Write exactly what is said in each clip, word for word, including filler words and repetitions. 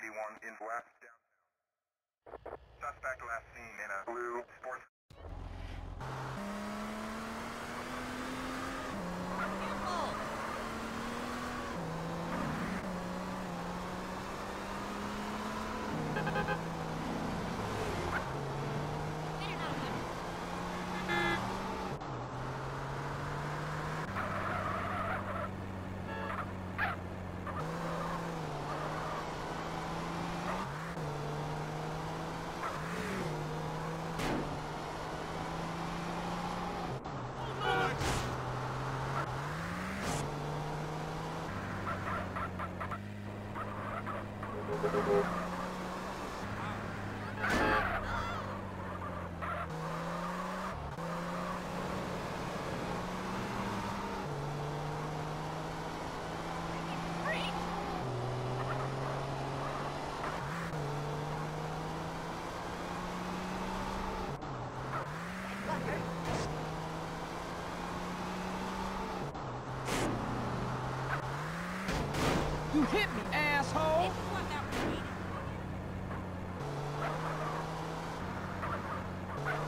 one in west downtown. Suspect last seen in a blue sports. You hit me, asshole!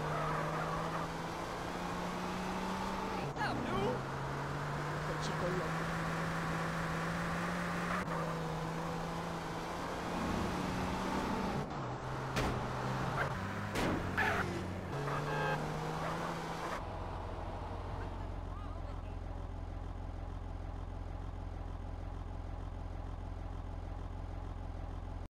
What's up, dude? The chico loco.